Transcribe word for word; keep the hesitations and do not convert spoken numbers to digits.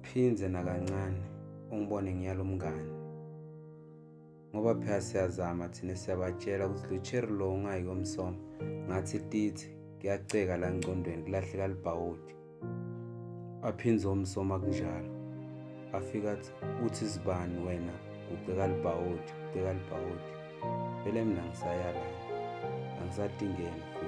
Ungaphinze nakancane ungibone ngiyalo mngani, ngoba phela siyazama thina siyabatshela ukuthi lo cherry lo ungayiko umsomo ngathi tithi kuyaceka la ngcondweni kulahleka libhawodi. Aphinze umsoma kunjalo afika athi uthi sibani wena uceka libhawodi uceka libhawodi. Vele mina ngisayala angisadingeni.